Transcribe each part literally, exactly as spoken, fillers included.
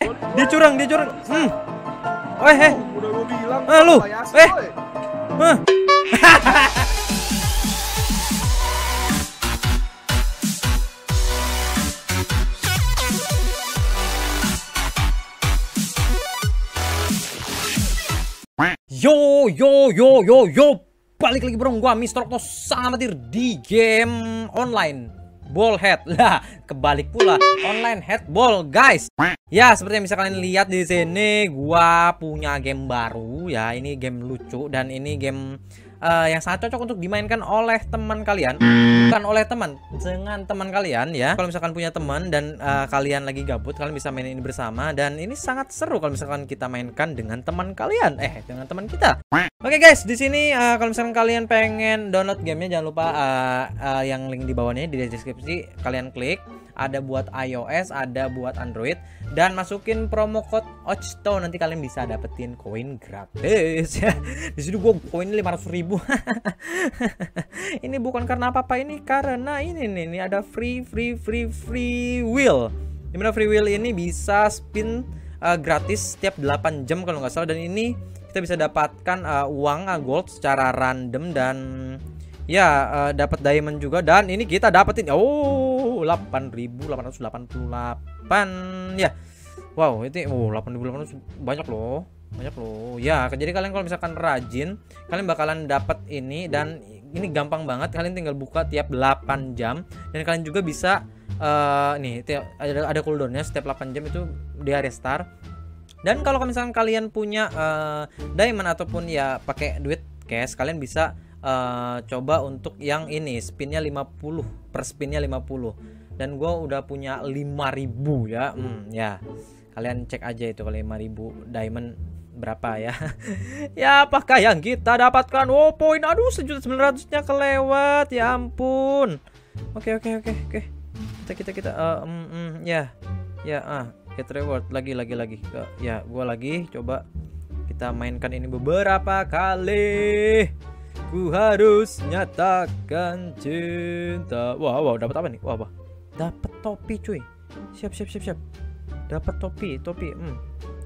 dia curang, dia curang. Hmm. Eh, eh. Udah gua bilang. Ah, lu. Yasin, Eh. woy. Hah. Yo yo yo yo yo, balik lagi bareng gua mister Okto sang amatir di game online Ballhead. Lah, kebalik pula, online headball, guys. Ya, seperti yang bisa kalian lihat di sini, gua punya game baru ya. Ini game lucu dan ini game uh, yang sangat cocok untuk dimainkan oleh teman kalian. Bukan oleh teman, dengan teman kalian ya. Kalau misalkan punya teman dan uh, kalian lagi gabut, kalian bisa main ini bersama dan ini sangat seru kalau misalkan kita mainkan dengan teman kalian. Eh, dengan teman kita. Oke guys, di sini uh, kalau misalkan kalian pengen download gamenya, jangan lupa uh, uh, yang link di bawahnya di deskripsi kalian klik. Ada buat iOS, ada buat Android, dan masukin promo code Ochto, nanti kalian bisa dapetin koin gratis ya. Di sini gua koin lima ratus ribu. Ini bukan karena apa-apa, ini karena ini nih, ini ada free free free free wheel. Dimana free wheel ini bisa spin uh, gratis setiap delapan jam kalau nggak salah, dan ini kita bisa dapatkan uh, uang uh, gold secara random dan ya uh, dapat diamond juga, dan ini kita dapetin oh delapan ribu delapan ratus delapan puluh delapan ya. Wow, itu oh delapan ribu delapan ratus banyak loh. Banyak loh. Ya, jadi kalian kalau misalkan rajin, kalian bakalan dapat ini, dan ini gampang banget. Kalian tinggal buka tiap delapan jam, dan kalian juga bisa uh, nih ada ada cooldownnya setiap delapan jam itu dia restart. Dan kalau misalkan kalian punya uh, diamond ataupun ya pakai duit cash, kalian bisa uh, coba untuk yang ini spinnya lima puluh per spinnya lima puluh, dan gue udah punya lima ribu ya. Hmm, ya kalian cek aja itu kalau lima ribu diamond berapa ya. Ya, apakah yang kita dapatkan? Oh, poin, aduh sejuta sembilan ratusnya kelewat, ya ampun. Oke oke oke oke kita kita kita uh, mm, mm, ya ya ah get reward lagi lagi lagi ke ya gua lagi coba kita mainkan ini beberapa kali. Ku harus nyatakan cinta. Wah wow dapat apa nih? Wah wah dapat topi cuy. Siap siap siap siap. Dapat topi topi. Hmm.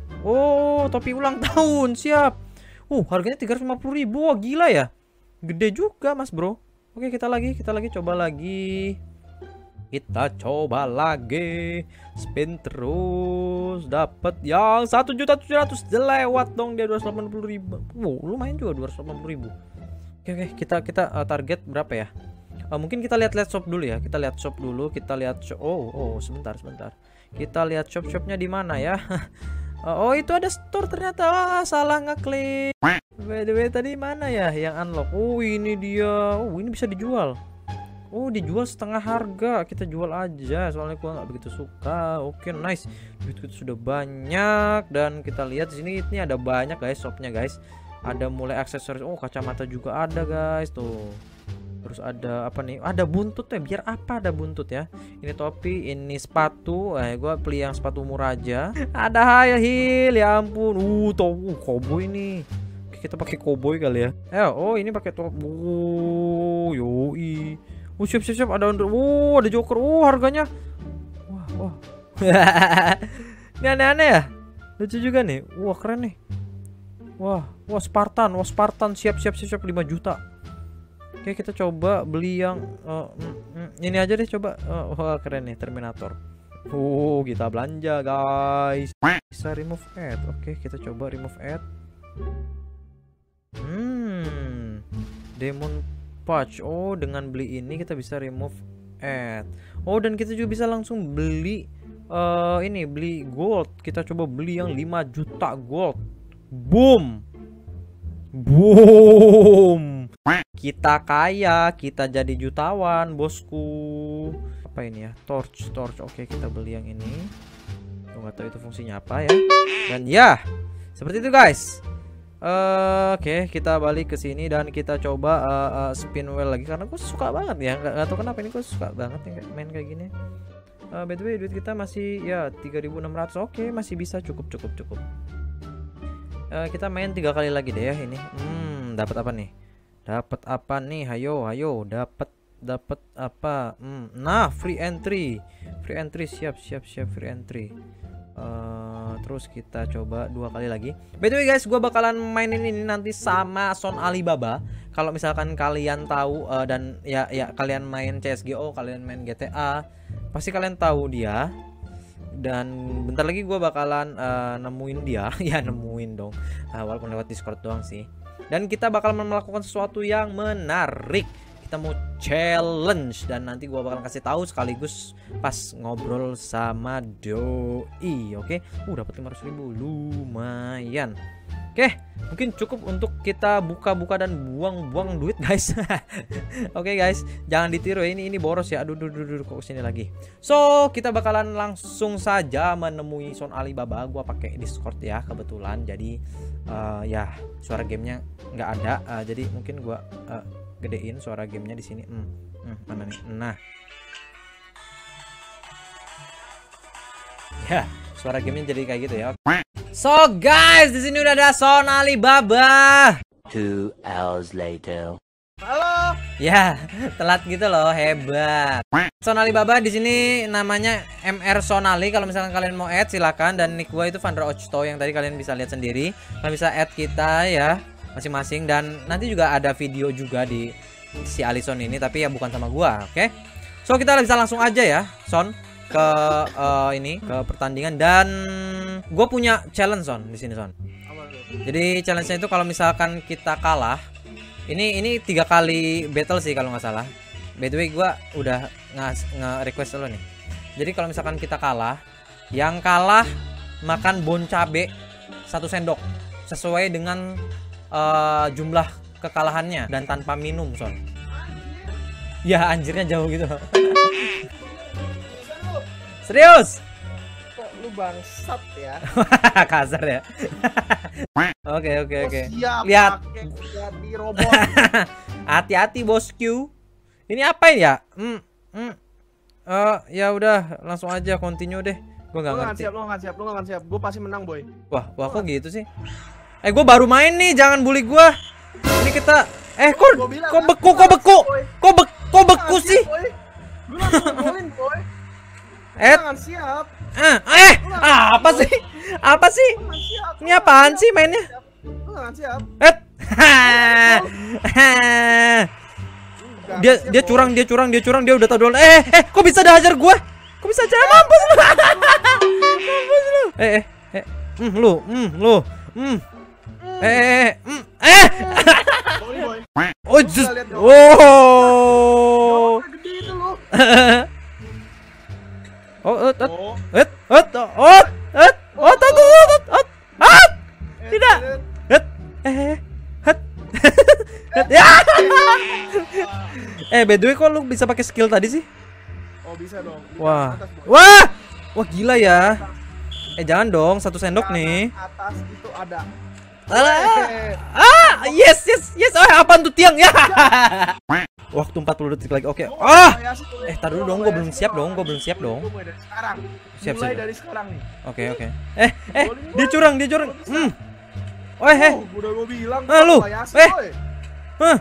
Oh, topi ulang tahun, siap. Uh, harganya tiga ratus lima puluh ribu. Wah, gila ya. Gede juga, Mas Bro. Oke, kita lagi, kita lagi coba lagi. Kita coba lagi. Spin terus, dapat yang satu juta tujuh ratus lewat dong dia dua ratus delapan puluh ribu. Wow, lumayan juga dua ratus delapan puluh ribu. Oke, oke, kita kita uh, target berapa ya? Uh, mungkin kita lihat-lihat shop dulu ya. Kita lihat shop dulu, kita lihat shop. Oh, oh, sebentar, sebentar. Kita lihat shop-shopnya di mana ya? Oh, itu ada store ternyata. Wah, salah ngeklik. By the way, tadi mana ya yang unlock? Oh, ini dia. Oh, ini bisa dijual. Oh, dijual setengah harga. Kita jual aja, soalnya gua nggak begitu suka. Oke, nice. Duit kita sudah banyak, dan kita lihat di sini ini ada banyak guys shopnya guys. Ada mulai aksesoris. Oh, kacamata juga ada guys tuh. Terus ada apa nih? Ada buntut ya. Biar apa ada buntut ya? Ini topi, ini sepatu. Eh, gua beli yang sepatu murah aja. Ada high heel, ya ampun. Uh, tuh uh, cowboy nih. Kita pakai cowboy kali ya. Eh, oh ini pakai top. Oh, yoi. Oh, siap siap siap. Ada under. Oh, ada joker. Oh, harganya. Wah, wah. Ini aneh-aneh ya. Lucu juga nih. Wah, keren nih. Wah, wah Spartan. Wah, Spartan siap siap siap siap lima juta. Oke, kita coba beli yang uh, mm, mm, ini aja deh coba. Uh, wah, keren nih Terminator. Oh, kita belanja guys. Bisa remove ad. Oke, kita coba remove ad. Hmm, Demon Patch. Oh, dengan beli ini kita bisa remove ad. Oh, dan kita juga bisa langsung beli uh, ini beli gold. Kita coba beli yang lima juta gold. Boom. Boom. Kita kaya, kita jadi jutawan, bosku. Apa ini ya? Torch, torch. Oke, kita beli yang ini. Nggak tahu itu fungsinya apa ya. Dan ya, seperti itu guys. Uh, Oke, kita balik ke sini dan kita coba uh, uh, spin wheel lagi karena gue suka banget ya. Nggak, nggak tahu kenapa ini gue suka banget ya main kayak gini. Uh, by the way, duit kita masih ya tiga ribu enam ratus. Oke, masih bisa cukup cukup cukup. Uh, kita main tiga kali lagi deh ya ini. Hmm, dapat apa nih? Dapat apa nih? Hayo, hayo, dapat dapat apa? Hmm, nah, free entry. Free entry siap, siap, siap free entry. Uh, terus kita coba dua kali lagi. By the way guys, gue bakalan mainin ini nanti sama Son Alibaba. Kalau misalkan kalian tahu uh, dan ya ya kalian main C S G O, kalian main G T A, pasti kalian tahu dia. Dan bentar lagi gue bakalan uh, nemuin dia. Ya nemuin dong, uh, walaupun lewat Discord doang sih. Dan kita bakal melakukan sesuatu yang menarik. Kita mau challenge dan nanti gua bakal kasih tahu sekaligus pas ngobrol sama doi. Oke, uh dapat lima ratus ribu, lumayan. Oke, mungkin cukup untuk kita buka-buka dan buang-buang duit guys. Oke guys, jangan ditiru ini ini boros ya. Aduh, aduh, aduh, kok sini lagi. So kita bakalan langsung saja menemui Son Alibaba. Gua pakai Discord ya kebetulan. Jadi uh, ya suara gamenya nggak ada. Uh, jadi mungkin gua uh, gedein suara gamenya di sini. Hmm, hmm, mana nih? Nah, ya suara gamenya jadi kayak gitu ya. So guys, di sini udah ada Son Alibaba. Two hours later. Halo. Ya, telat gitu loh, hebat. Son Alibaba di sini namanya M R Sonali. Kalau misalkan kalian mau add silakan, dan nick gua itu Vandra Ochto yang tadi kalian bisa lihat sendiri. Kalian bisa add kita ya masing-masing, dan nanti juga ada video juga di si Alison ini, tapi ya bukan sama gua, oke? Okay? So kita bisa langsung aja ya, Son, ke uh, ini ke pertandingan, dan gue punya challenge Son di sini Son. Jadi challenge-nya itu kalau misalkan kita kalah, ini ini tiga kali battle sih kalau nggak salah. By the way gue udah nge-request lo nih. Jadi kalau misalkan kita kalah, yang kalah makan bon cabe satu sendok sesuai dengan uh, jumlah kekalahannya dan tanpa minum Son. Ya anjirnya jauh gitu. Serius? Kok lu bangsat ya? Kasar ya. Oke oke oke. Lihat. Lihat robot. Hati-hati bosku. Ini apa ya? Hmm. Hmm. Uh, ya udah langsung aja continue deh. Gue nggak ngerti. Siap, lo nggak siap, lo nggak siap. Gue pasti menang boy. Wah wah kok gitu sih? Eh gue baru main nih, jangan bully gue. Ini kita. Eh kok kok beku kok beku kok beku kok beku sih? Gue langsung golin boy. Eh, jangan siap. Eh, eh, apa sih? Apa sih? Ini apaan sih mainnya? Lu jangan siap. Eh, dia dia curang, dia curang, dia curang, dia udah tahu dulu. Eh, eh, kok bisa dihajar gua? Kok bisa aja mampus lu? Mampus lu. Eh, eh, eh, hmm, lu, hmm, lu, hmm, eh, eh, hmm, eh. Oh, just, oh. Oh, ot, ot, ot, ot, ot, ot, ot, ot, ot, ot, ot, tidak, ot, eh, ot, ya. Eh, by the way, kok lu bisa pakai skill tadi sih? Oh, bisa dong. Wah, wah, wah gila ya. Eh, jangan dong, satu sendok nih. Atas itu ada. Ah, yes, yes, yes. Oh, apaan tuh tiang ya? Waktu empat puluh detik lagi. Oke. Okay. Ah. Eh, tar dulu dong, gue belum siap dong, gue belum siap dong. Sekarang. Siap, mulai siap. dari sekarang nih. Oke, oke. Eh, eh, dia curang, dia curang. Hmm. Oh, eh. Udah gue bilang. Ah, lu. Eh. Huh.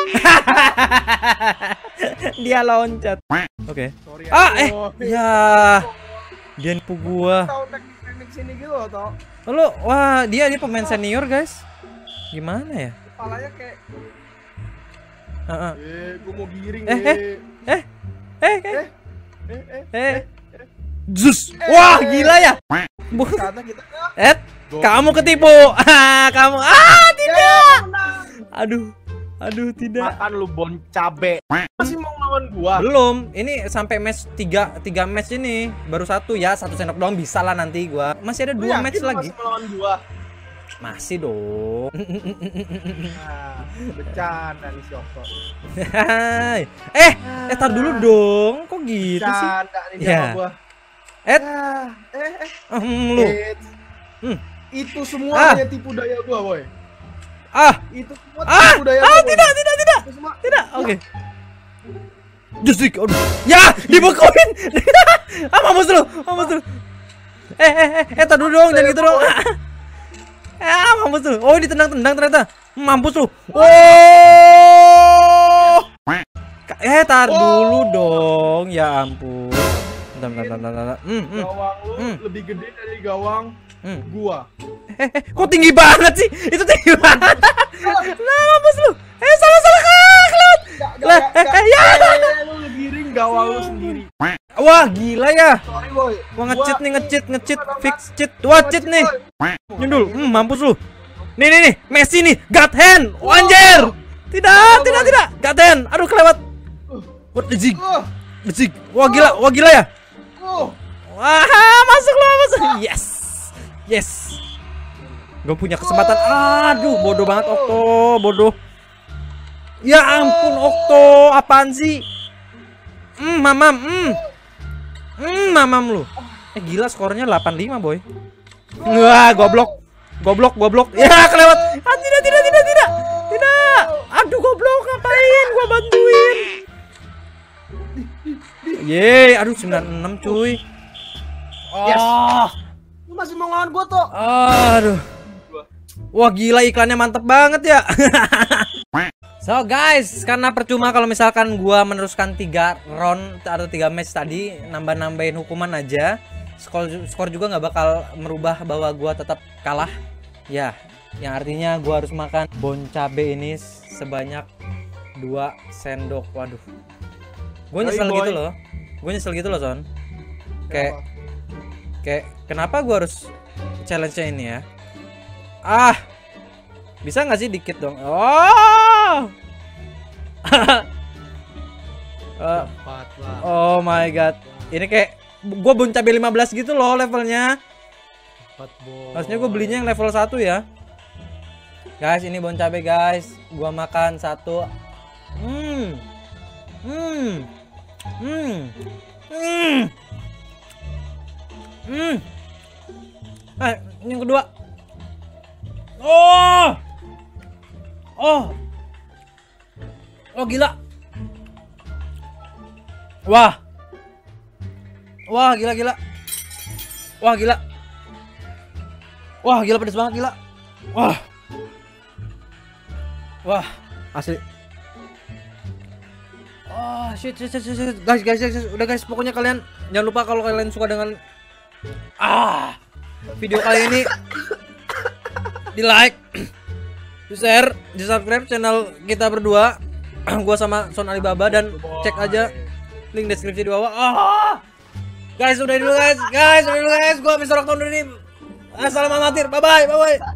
Dia loncat. Oke. Okay. Ah, eh. Ya. Dia nipu gua. Tahu teknik-teknik sini gitu loh, toh. Lu, wah, dia dia pemain senior, guys. Gimana ya? Kepalanya kayak Uh, uh. Eh, gue mau giring eh, eh, eh, eh, eh, eh, eh, eh, Zus, wah gila ya. Karena kita, eh, kamu ketipu. Ah, kamu, ah tidak. Aduh, aduh tidak. Makan lu bon cabe. Masih mau lawan gua? Belum, ini sampai match tiga, tiga match ini, baru satu ya, satu sendok doang bisa lah nanti gua. Masih ada dua match lagi. Masih melawan gua? Masih dong. Nah, bercanda nih si Okto. eh, eh tar dulu dong. Kok gitu sih? Bercanda nih ya. sama gua. Eh, ah, eh, eh. Hmm, lu. Hmm. Itu semua hanya ah. tipu daya gua, boy. Ah, itu semua ah, tipu daya ah, gua. tidak, tidak, tidak, tidak. Oke. Okay. Justru, aduh. Ya, dibekuin. Ah, mampus lu, mampus lu. Eh, eh, eh, eh, tar dulu dong, jangan gitu dong. Eh, mampus lu. Oh, ditendang-tendang ternyata. Mampus lu. Oh. Eh, tar dulu dong. Ya ampun. Bentar, bentar, bentar, bentar. Hmm, hmm. Gawang lu hmm. lebih gede dari gawang Hmm. Gua. Eh, eh, kok tinggi banget sih? Itu tinggi banget. Nah, mampus lu. Eh, salah salah kelewat. Lah, eh, eh, ya. Lu giring gawang lu sendiri. Wah, gila ya. Sorry boy. Wah, nge-cheat nih, nge-cheat, nge-cheat, fix cheat. Wah, cheat nih. Nyundul. Hmm, mampus lu. Nih, nih, nih. Messi nih. God hand. Oh, anjir. Tidak, tidak, tidak. God hand. Aduh, kelewat. What the jig? Uh, The jig. Wah, gila. Wah, gila ya. uh. Wah, masuk lu, masuk. Yes. Yes. Gue punya kesempatan. Aduh, bodoh banget Okto, bodoh. Ya ampun Okto, apaan sih? Hmm, mamam, hmm. Hmm, mamam lu. Eh gila skornya delapan lima, boy. Wah, goblok. Goblok, goblok. Ya, kelewat. Ah, tidak, tidak, tidak, tidak. Tidak. Aduh, goblok, ngapain? Gua bantuin. Yeay, aduh sembilan enam cuy. Yes. Ah. Lu masih mau ngelawan gua tuh. Aduh. Wah gila iklannya mantep banget ya. So guys, karena percuma kalau misalkan gua meneruskan tiga round atau tiga match tadi, nambah-nambahin hukuman aja. Skor, skor juga nggak bakal merubah bahwa gua tetap kalah. Ya, yang artinya gua harus makan bon cabe ini sebanyak dua sendok. Waduh. Gue nyesel Hai, gitu loh. Gue nyesel gitu loh, Son. Kayak kayak kenapa gua harus challenge-nya ini ya? Ah, bisa nggak sih dikit dong? Oh, uh, oh my god, ini kayak gue bon cabe lima belas gitu loh levelnya. Harusnya gue belinya yang level satu ya. Guys, ini bon cabe guys, gua makan satu. Hmm, hmm, hmm, hmm, hmm. Eh, yang kedua. Oh, oh, oh gila, wah, wah gila gila, wah gila, wah gila pedes banget gila, wah, wah asli, oh shit shit shit, shit. Guys, guys guys udah guys pokoknya kalian jangan lupa kalau kalian suka dengan ah video kali ini di like, di share, di subscribe channel kita berdua, gua sama Son Alibaba, dan cek aja link deskripsi di bawah. Oh, guys udah dulu guys, guys udah dulu guys, gua mister Okto ini. Assalamualaikum, bye bye, bye bye.